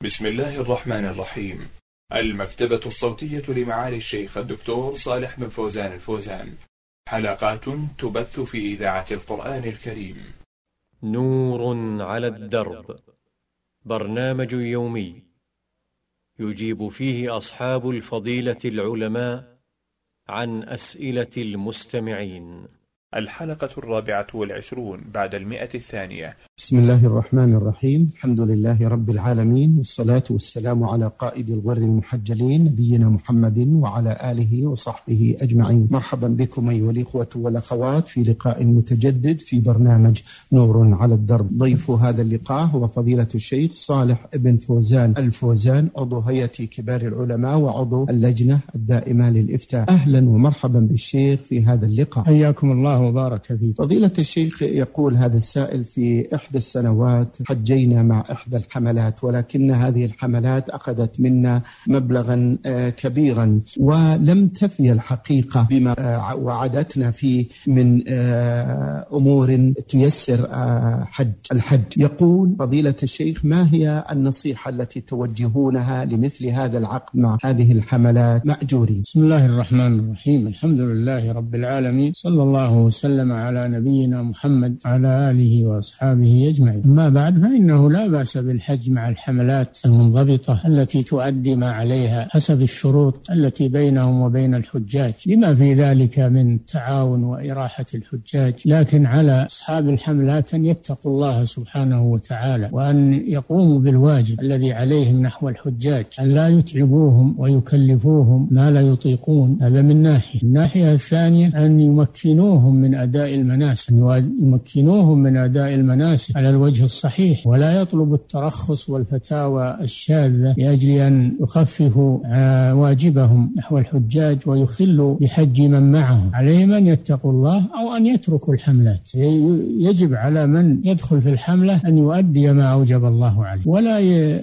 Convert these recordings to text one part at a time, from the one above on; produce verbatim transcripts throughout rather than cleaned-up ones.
بسم الله الرحمن الرحيم. المكتبة الصوتية لمعالي الشيخ الدكتور صالح بن فوزان الفوزان، حلقات تبث في إذاعة القرآن الكريم. نور على الدرب، برنامج يومي يجيب فيه أصحاب الفضيلة العلماء عن أسئلة المستمعين. الحلقة الرابعة والعشرون بعد المئة الثانية. بسم الله الرحمن الرحيم. الحمد لله رب العالمين، والصلاة والسلام على قائد الغر المحجلين نبينا محمد وعلى آله وصحبه أجمعين. مرحبا بكم أيها الإخوة والأخوات في لقاء متجدد في برنامج نور على الدرب. ضيف هذا اللقاء هو فضيلة الشيخ صالح بن فوزان الفوزان، عضو هيئة كبار العلماء وعضو اللجنة الدائمة للإفتاء. أهلا ومرحبا بالشيخ في هذا اللقاء. حياكم الله وبارك فيك. فضيلة الشيخ، يقول هذا السائل: في إحدى السنوات حجينا مع إحدى الحملات، ولكن هذه الحملات أخذت منا مبلغا كبيرا ولم تفي الحقيقة بما وعدتنا فيه من أمور تيسر حج الحج. يقول فضيلة الشيخ: ما هي النصيحة التي توجهونها لمثل هذا العقد مع هذه الحملات مأجورين؟ بسم الله الرحمن الرحيم. الحمد لله رب العالمين، صلى الله وسلم على نبينا محمد وعلى آله وأصحابه أجمعين. أما بعد، فإنه لا بأس بالحج مع الحملات المنضبطة التي تؤدي ما عليها حسب الشروط التي بينهم وبين الحجاج، لما في ذلك من تعاون وإراحة الحجاج. لكن على أصحاب الحملات أن يتقوا الله سبحانه وتعالى، وأن يقوموا بالواجب الذي عليهم نحو الحجاج، أن لا يتعبوهم ويكلفوهم ما لا يطيقون. هذا من ناحية. الناحية الثانية أن يمكنوهم من أداء المناسك، أن يمكنوهم من أداء المناسك على الوجه الصحيح، ولا يطلب الترخص والفتاوى الشاذة لأجل أن يخففوا واجبهم نحو الحجاج ويخلوا بحج من معهم. عليهم أن يتقوا الله أو أن يتركوا الحملات. يجب على من يدخل في الحملة أن يؤدي ما أوجب الله عليه، ولا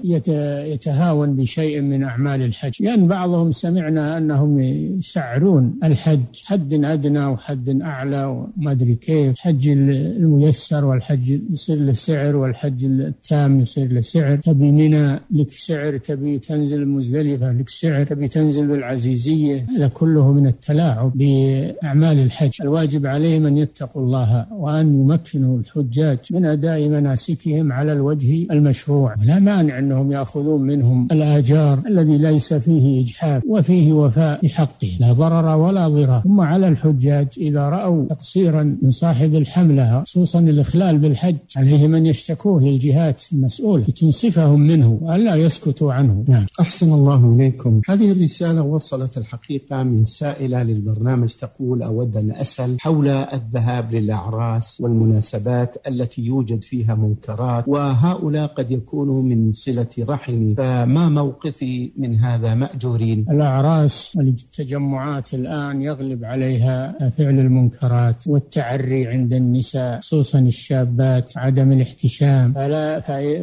يتهاون بشيء من أعمال الحج، لأن يعني بعضهم سمعنا أنهم يسعرون الحج حد أدنى وحد أعلى وما أدري كيف. الحج الميسر والحج يصير له سعر، والحج التام يصير له سعر. تبي منى لك سعر، تبي تنزل مزدلفة لك سعر، تبي تنزل بالعزيزية. هذا كله من التلاعب بأعمال الحج. الواجب عليهم أن يتقوا الله وأن يمكنوا الحجاج من أداء مناسكهم على الوجه المشروع، ولا مانع أنهم يأخذون منهم الآجار الذي ليس فيه إجحاف وفيه وفاء بحقه، لا ضرر ولا ضرار. ثم على الحجاج إذا رأوا تقصيرا من صاحب الحملة، خصوصا الإخلال بالحج، عليهم أن يشتكوه للجهات المسؤولة لتنصفهم منه وألا يسكتوا عنه. نعم. أحسن الله إليكم. هذه الرسالة وصلت الحقيقة من سائلة للبرنامج، تقول: أود أن أسأل حول الذهاب للأعراس والمناسبات التي يوجد فيها منكرات، وهؤلاء قد يكونوا من صلة رحمي، فما موقفي من هذا مأجورين؟ الأعراس والتجمعات الآن يغلب عليها فعل المنكرات والتعري عند النساء، خصوصا الشابات، عدم الاحتشام. فلا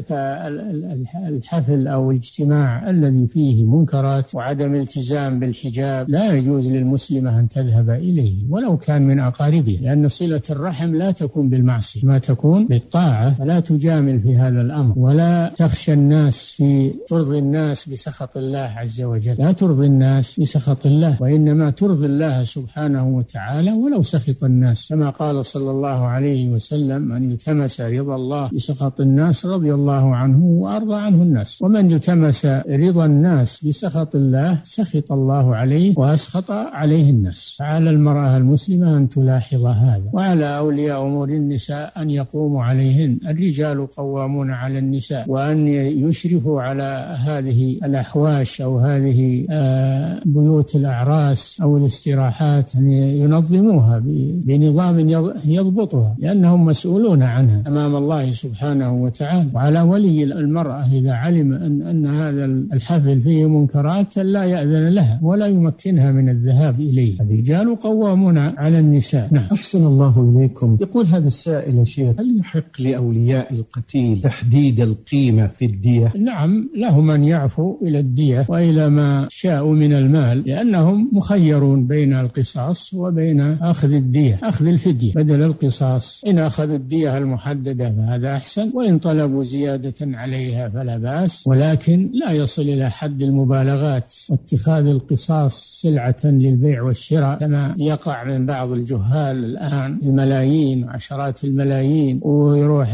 فالحفل أو الاجتماع الذي فيه منكرات وعدم التزام بالحجاب لا يجوز للمسلمة أن تذهب إليه ولو كان من أقاربه، لأن صلة الرحم لا تكون بالمعصية، ما تكون بالطاعة. فلا تجامل في هذا الأمر، ولا تخشى الناس في ترضي الناس بسخط الله عز وجل. لا ترضي الناس بسخط الله، وإنما ترضي الله سبحانه وتعالى ولو سخط الناس، كما قال صلى الله عليه وسلم: من التمس رضا الله بسخط الناس رضي الله عنه وأرضى عنه الناس، ومن التمس رضا الناس بسخط الله سخط الله عليه وأسخط عليه الناس. فعلى المرأة المسلمة أن تلاحظ هذا، وعلى أولياء أمور النساء أن يقوموا عليهن. الرجال قوامون على النساء، وأن يشرفوا على هذه الأحواش أو هذه بيوت الأعراس أو الاستراحات، أن ينظموها بنظام يضبطها، لأنهم مسؤولون عنها أمام الله سبحانه وتعالى. وعلى ولي المرأة إذا علم أن, أن هذا الحفل فيه منكرات لا يأذن لها ولا يمكنها من الذهاب إليه. الرجال قوامون على النساء. نعم. أحسن الله إليكم. يقول هذا السائل: يا شيخ، هل يحق لأولياء القتيل تحديد القيمة في الدية؟ نعم، لهم أن يعفوا إلى الدية وإلى ما شاءوا من المال، لأنهم مخيرون بين القصاص وبين أخذ الدية. الدية، أخذ الفدية بدل القصاص. إن أخذوا الدية المحددة فهذا أحسن، وإن طلبوا زيادة عليها فلا بأس، ولكن لا يصل إلى حد المبالغات واتخاذ القصاص سلعة للبيع والشراء كما يقع من بعض الجهال الآن، الملايين وعشرات الملايين، ويروح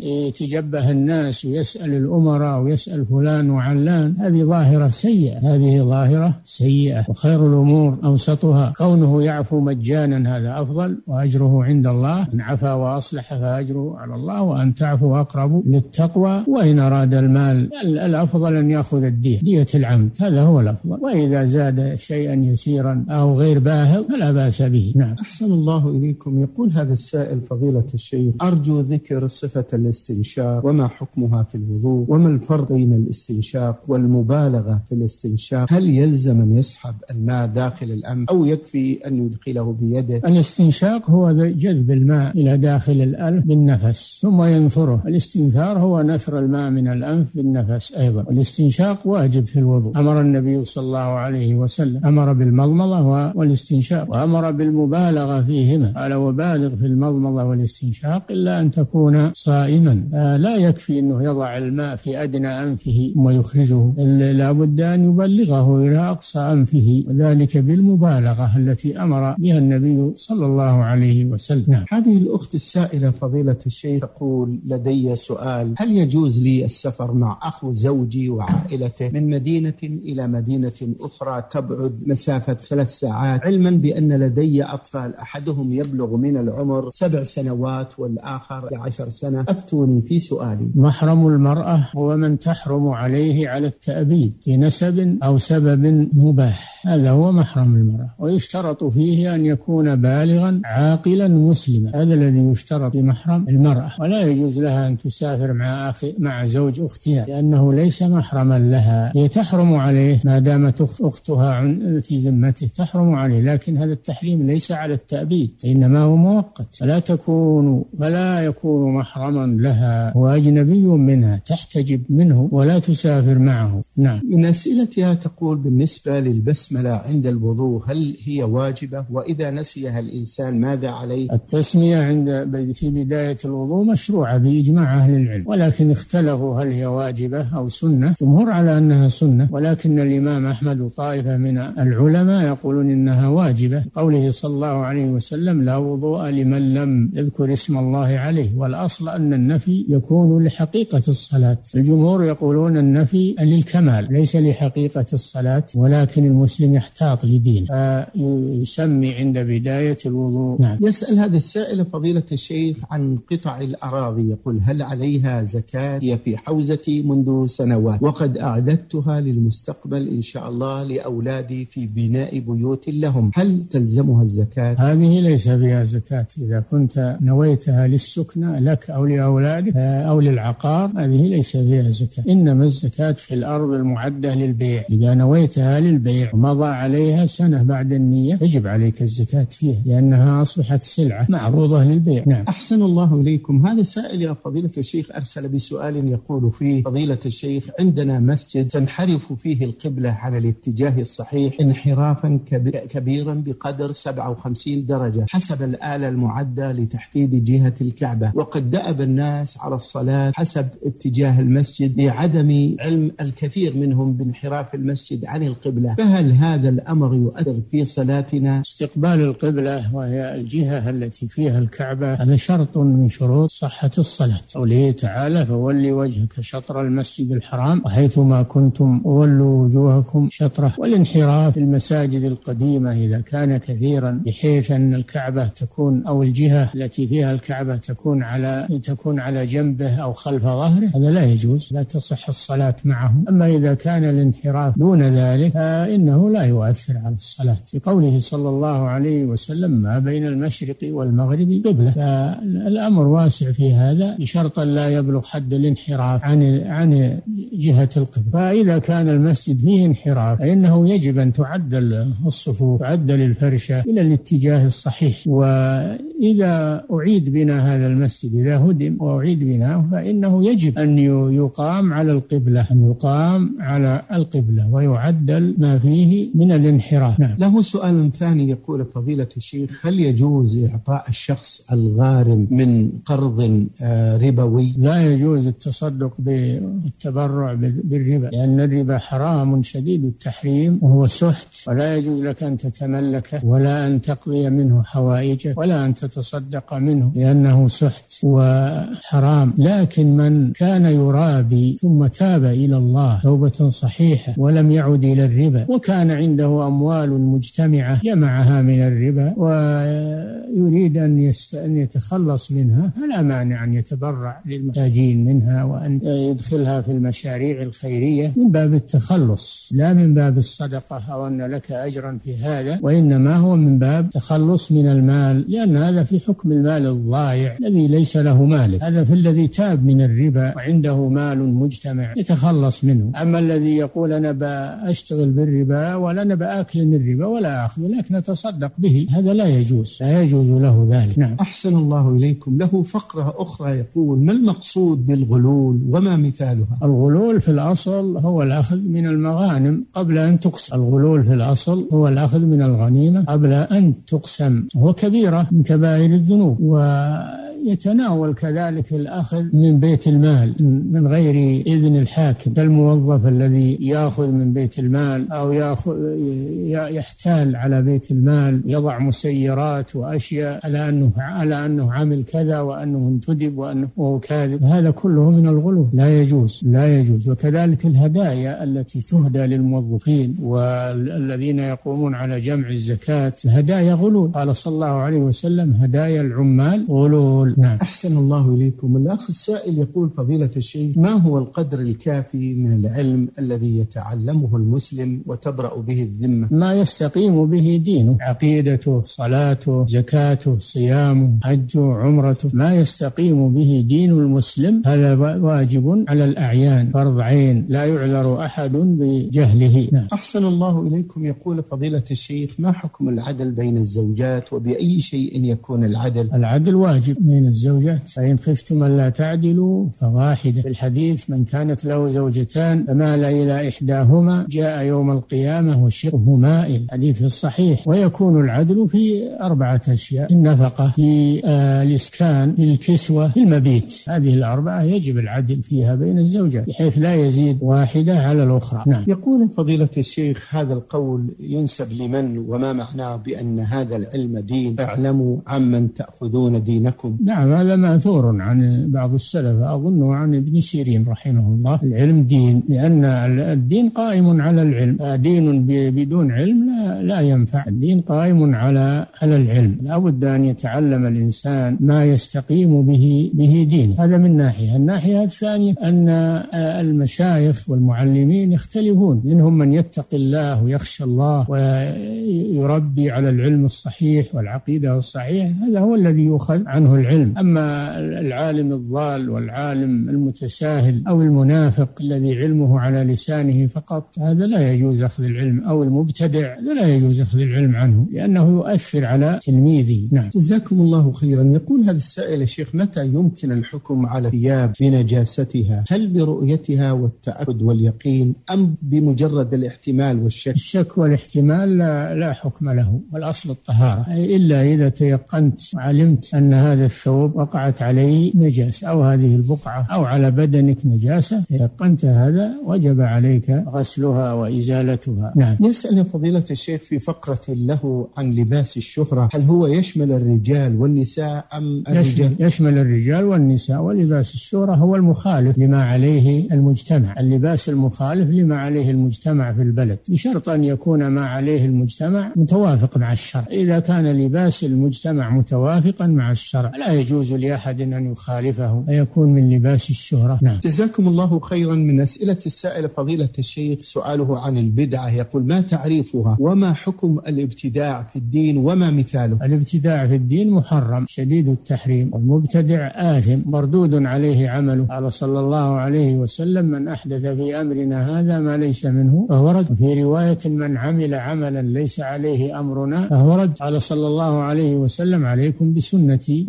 يتجبه الناس ويسأل الأمراء ويسأل فلان وعلان. هذه ظاهرة سيئة، هذه ظاهرة سيئة، وخير الأمور أوسطها. كونه يعفو مجانا هذا أفضل وأجره عند الله، من عفا وأصلح فأجره على الله، وأن تعفو أقرب للتقوى. وإن أراد المال الأفضل أن يأخذ الدية، دية العمد، هذا هو الأفضل. وإذا زاد شيئا يسيرا أو غير باهظ فلا بأس به. نعم. أحسن الله إليكم. يقول هذا السائل فضيلة الشيخ: أرجو ذكر صفة الاستنشاق وما حكمها في الوضوء، وما الفرق بين الاستنشاق والمبالغة في الاستنشاق؟ هل يلزم أن يسحب الماء داخل الأنف أو يكفي أن يدخله بيده؟ الاستنشاق هو جذب الماء إلى داخل الأنف بالنفس ثم ينثره. الاستنثار هو نثر الماء من الأنف بالنفس أيضا. والاستنشاق واجب في الوضوء. أمر النبي صلى الله عليه وسلم أمر بالمضمضة والاستنشاق، وأمر بالمبالغة فيهما، قال: وبالغ في المضمضة والاستنشاق إلا أن تكون صائما. لا يكفي أنه يضع الماء في أدنى أنفه ثم يخرجه، لا بد أن يبلغه إلى أقصى أنفه، وذلك بالمبالغة التي أمر بها النبي صلى الله عليه وسلم. نعم. هذه الأخت السائلة فضيلة الشيخ تقول: لدي سؤال، هل يجوز لي السفر مع أخو زوجي وعائلته من مدينة إلى مدينة أخرى تبعد مسافة ثلاث ساعات، علما بأن لدي أطفال أحدهم يبلغ من العمر سبع سنوات والآخر عشر سنة؟ أفتوني في سؤالي. محرم المرأة هو من تحرم عليه على التأبيد في نسب أو سبب مباح، هذا هو محرم المرأة، ويشترط فيه أن يكون بالغا عاقلا مسلما، هذا الذي يشترط في محرم المرأة. ولا يجوز لها أن تسافر مع أخي مع زوج أختها، لأنه ليس محرما لها، هي تحرم عليه ما دامت أختها في ذمته، تحرم عليه، لكن هذا التحريم ليس على التأبيد، إنما هو مؤقت، فلا تكون فلا يكون محرما لها وأجنبي منها، تحتجب منه ولا تسافر معه. نعم. من أسئلتها تقول: بالنسبة للبسملة عند الوضوء هل هي واجبة؟ وإذا نسيها الإنسان ماذا عليه؟ التسمية عند في بداية الوضوء مشروعة بإجماع أهل العلم، ولكن اختلفوا هل هي واجبة أو سنة. جمهور على أنها سنة، ولكن الإمام أحمد وطائفة من العلماء يقولون إنها واجبة، قوله صلى الله عليه وسلم: لا وضوء لمن لم يذكر اسم الله عليه. والأصل أن النفي يكون لحقيقة الصلاة، الجمهور يقولون النفي للكمال ليس لحقيقة الصلاة، ولكن المسلم يحتاط لدينه فيسمي عند بداية الوضوء. نعم. يسأل هذا السائل فضيلة الشيخ عن قطع الأراضي، يقول: هل عليها زكاة؟ هي في حوزتي منذ سنوات، وقد أعددتها للمستقبل إن شاء الله لأولادي في بناء بيوت لهم، هل تلزمها الزكاة؟ هذه ليس فيها زكاة، إذا كنت نويتها للسكنة لك أو لأولادك أو للعقار هذه ليس فيها زكاة، إنما الزكاة في الأرض المعدة للبيع، إذا نويتها للبيع ومضى عليها سنة بعد النية يجب عليك الزكاة فيها، لأنها أصبحت سلعة معروضة للبيع. نعم. أحسن الله إليكم. هذا السائل يا فضيلة الشيخ أرسل بسؤال يقول فيه: فضيلة الشيخ، عندنا مسجد تنحرف فيه القبلة عن الاتجاه الصحيح انحرافا كبيرا بقدر سبعة وخمسين درجة حسب الآلة المعدة لتحديد جهة الكعبة، وقد دأب الناس على الصلاة حسب اتجاه المسجد لعدم علم الكثير منهم بانحراف المسجد عن القبلة، فهل هذا الأمر يؤثر في صلاتنا؟ استقبال القبلة وهي الجهة التي فيها الكعبة هذا شرط من شروط صحة الصلاة، قوله تعالى: فولي وجهك شطر المسجد الحرام وحيثما كنتم وولوا وجوهكم شطره. والانحراف في المساجد القديمة إذا كان كثيرا بحيث أن الكعبة تكون أو الجهة التي فيها الكعبة تكون على تكون على جنبه أو خلف ظهره هذا لا يجوز، لا تصح الصلاة معه. أما إذا كان الانحراف دون ذلك فإنه لا يؤثر على الصلاة، في قوله صلى الله عليه وسلم: ما بين المشرق والمغرب قبلة. فالأمر واسع في هذا بشرط لا يبلغ حد الانحراف عن عن جهة القبلة. فإذا كان المسجد فيه انحراف فإنه يجب أن تعدل الصفوف، تعدل الفرشة إلى الاتجاه الصحيح. وإذا أعيد بناء هذا المسجد، إذا هدم وأعيد بناءه، فإنه يجب أن يقام على القبلة، أن يقام على القبلة ويعدل ما فيه من الانحراف. نعم. له سؤال ثاني يقول: فضيلة الشيخ، الشيخ هل يجوز إعطاء الشخص الغارم من قرض ربوي؟ لا يجوز التصدق بالتبرع بالربا، لأن الربا حرام شديد التحريم وهو سحت، ولا يجوز لك أن تتملكه ولا أن تقضي منه حوائجك ولا أن تتصدق منه لأنه سحت وحرام. لكن من كان يرابي ثم تاب إلى الله توبة صحيحة ولم يعد إلى الربا، وكان عنده أموال مجتمعة جمعها من الربا ويريد أن يتخلص منها، فلا مانع أن يتبرع للمحتاجين منها وأن يدخلها في المشاريع الخيرية من باب التخلص، لا من باب الصدقة أو أن لك أجرا في هذا، وإنما هو من باب تخلص من المال، لأن هذا في حكم المال الضائع الذي ليس له مال. هذا في الذي تاب من الربا وعنده مال مجتمع يتخلص منه. أما الذي يقول أنا بأشتغل بالربا ولا أنا بأكل من الربا ولا أخذ لكن أتصدق به، هذا لا يجوز، لا يجوز له ذلك. نعم. أحسن الله إليكم. له فقرة أخرى يقول: ما المقصود بالغلول وما مثالها؟ الغلول في الأصل هو الأخذ من المغانم قبل أن تقسم. الغلول في الأصل هو الأخذ من الغنيمة قبل أن تقسم، هو كبيرة من كبائر الذنوب، ويتناول كذلك الأخذ من بيت المال من غير إذن الحاكم، كالموظف الذي يأخذ من بيت المال أو يأخذ يحتال على بيت المال، يضع مسيرات وأشياء على أنه على أنه عمل كذا وأنه انتدب وأنه كاذب، هذا كله من الغلو، لا يجوز لا يجوز. وكذلك الهدايا التي تهدى للموظفين والذين يقومون على جمع الزكاة، الهدايا غلول، قال صلى الله عليه وسلم: هدايا العمال غلول. نعم. أحسن الله إليكم. الأخ السائل يقول: فضيلة الشيخ، ما هو القدر الكافي من العلم الذي يتعلمه المسلم وتبرأ به الذمة؟ ما يستقيم به دينه، عقيدته، صلاته، زكاته، صيامه، حجه، عمرته، ما يستقيم به دين المسلم هذا واجب على الأعيان، فرض عين، لا يعذر أحد بجهله. نعم. أحسن الله إليكم. يقول فضيلة الشيخ: ما حكم العدل بين الزوجات وبأي شيء يكون العدل؟ العدل واجب بين الزوجات، فإن خفتم ألا تعدلوا فواحدة. في الحديث: من كانت له زوجتان فمال إلى إحداهما جاء يوم القيامة وشقه مائل، حديث الصحيح. ويكون العدل في أربعة أشياء: النفقة، في آه الإسكان، في الكسوة، في المبيت، هذه الأربعة يجب العدل فيها بين الزوجات بحيث لا يزيد واحدة على الأخرى. نعم. يقول فضيلة الشيخ: هذا القول ينسب لمن وما معناه بأن هذا العلم دين؟ اعلموا عمن تأخذون دينكم. نعم، هذا مأثور عن بعض السلف، أظنه عن ابن سيرين رحمه الله. العلم دين، لأن الدين قائم على العلم، دين بدون علم لا, لا ينفع. الدين قائم على على العلم، لا بد أن يتعلم الإنسان ما يستقيم به به دين. هذا من ناحية. الناحية الثانية أن المشايخ والمعلمين يختلفون، منهم من يتقي الله ويخشى الله ويربي على العلم الصحيح والعقيدة الصحيحة، هذا هو الذي يؤخذ عنه العلم. أما العالم الضال والعالم المتساهل أو المنافق الذي علمه على لسانه فقط، هذا لا يجوز أخذ العلم، أو المبتدع لا يجوز أخذ العلم عنه لأنه يؤثر على تلميذه. نعم. جزاكم الله خيرا. يقول هذا السائل: الشيخ، متى يمكن الحكم على الثياب بنجاستها؟ هل برؤيتها والتأكد واليقين أم بمجرد الاحتمال والشك؟ الشك والاحتمال لا, لا حكم له، والأصل الطهارة، إلا إذا تيقنت وعلمت أن هذا الثوب وقعت عليه نجاسة أو هذه البقعة أو على بدنك نجاسة، تيقنت هذا وجب عليك غسلها وإزالتها. نعم. يسأل فضيلة الشيخ في فقرة له عن لباس الشهرة: هل هو يشمل الرجال والنساء أم الرجال؟ يشمل الرجال والنساء، ولباس الشهرة هو المخالف لما عليه المجتمع، اللباس المخالف لما عليه المجتمع في البلد، بشرط أن يكون ما عليه المجتمع متوافق مع الشرع. إذا كان لباس المجتمع متوافقا مع الشرع لا يجوز لأحد أن يخالفه ويكون من لباس الشهرة. نعم. جزاكم الله خيرا. من أسئلة السائل فضيلة الشيخ سؤاله عن البدعة، يقول: ما تعريفها وما حكم الابتداع في الدين وما مثاله؟ الابتداع في الدين محرم شديد التحريم، والمبتدع آثم مردود عليه عمله. قال صلى الله عليه وسلم: من أحدث في أمرنا هذا ما ليس منه فهو رد. في رواية: من عمل عملا ليس عليه أمرنا فهو رد. قال صلى الله عليه وسلم: عليكم بسنتي وسنة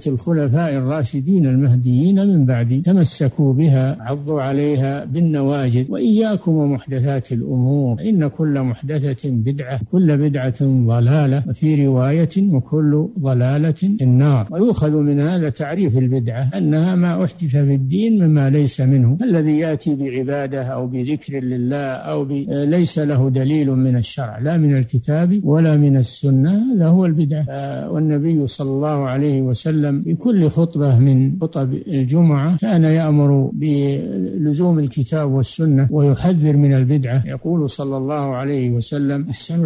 الخلفاء الراشدين المهديين من بعدي تمسكوا بها عضوا عليها بالنواجذ وإياكم ومحدثات الأمور إن كل محدثة بدعة كل بدعة ضلالة وفي رواية وكل ضلالة في النار. ويؤخذ من هذا تعريف البدعة أنها ما أحدث في الدين مما ليس منه. الذي يأتي بعبادة أو بذكر لله أو ليس له دليل من الشرع لا من الكتاب ولا من السنة هذا هو البدعة. والنبي صلى الله عليه وسلم بكل خطبة من خطب الجمعة كان يأمر بلزوم الكتاب والسنة ويحذر من البدعة. يقول صلى الله عليه وسلم أحسن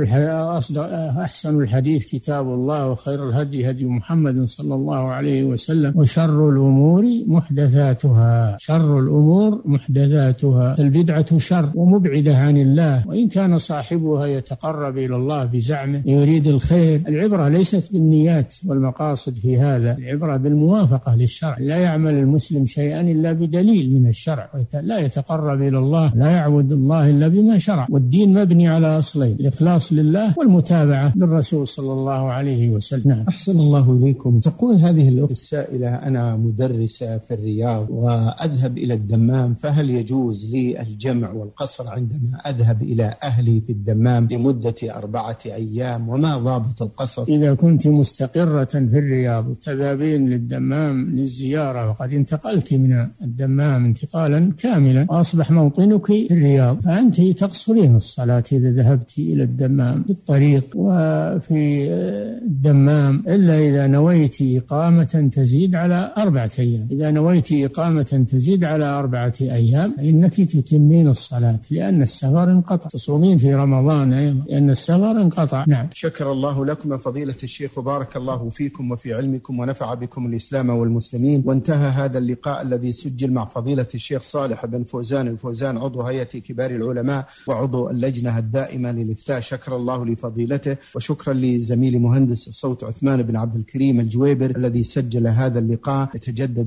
أحسن الحديث كتاب الله وخير الهدي هدي محمد صلى الله عليه وسلم وشر الأمور محدثاتها شر الأمور محدثاتها. البدعة شر ومبعدة عن الله وإن كان صاحبها يتقرب إلى الله بزعمه يريد الخير. العبرة ليست بالنيات والمقاصد في هذا، العبرة بالموافقة للشرع. لا يعمل المسلم شيئا إلا بدليل من الشرع، لا يتقرب إلى الله لا يعبد الله إلا بما شرع. والدين مبني على أصلين الإخلاص لله والمتابعة للرسول صلى الله عليه وسلم. أحسن الله إليكم. تقول هذه الأخت السائلة أنا مدرسة في الرياض وأذهب إلى الدمام فهل يجوز لي الجمع والقصر عندما أذهب إلى أهلي في الدمام لمدة أربعة أيام وما ضابط القصر؟ إذا كنت مستقرة في الرياض وتذهبين للدمام للزيارة وقد انتقلت من الدمام انتقالا كاملا وأصبح موطنك في الرياض فأنت تقصرين الصلاة إذا ذهبت إلى الدمام في الطريق وفي الدمام إلا إذا نويت إقامة تزيد على أربعة أيام. إذا نويت إقامة تزيد على أربعة أيام فإنك تتمين الصلاة لأن السفر انقطع. تصومين في رمضان أيضا لأن السفر انقطع. نعم. شكر الله لكم فضيلة الشيخ وبارك الله فيكم وفي علمكم ونفع بكم الإسلام والمسلمين. وانتهى هذا اللقاء الذي سجل مع فضيلة الشيخ صالح بن فوزان الفوزان عضو هيئة كبار العلماء وعضو اللجنة الدائمة للإفتاء. شكر الله لفضيلته وشكرا لزميل مهندس الصوت عثمان بن عبد الكريم الجويبر الذي سجل هذا اللقاء. يتجدد